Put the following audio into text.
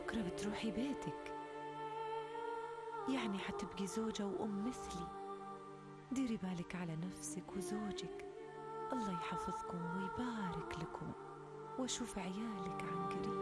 بكرة بتروحي بيتك، يعني حتبقي زوجة وأم مثلي. ديري بالك على نفسك وزوجك، الله يحفظكم ويبارك لكم، واشوف عيالك عن قريب.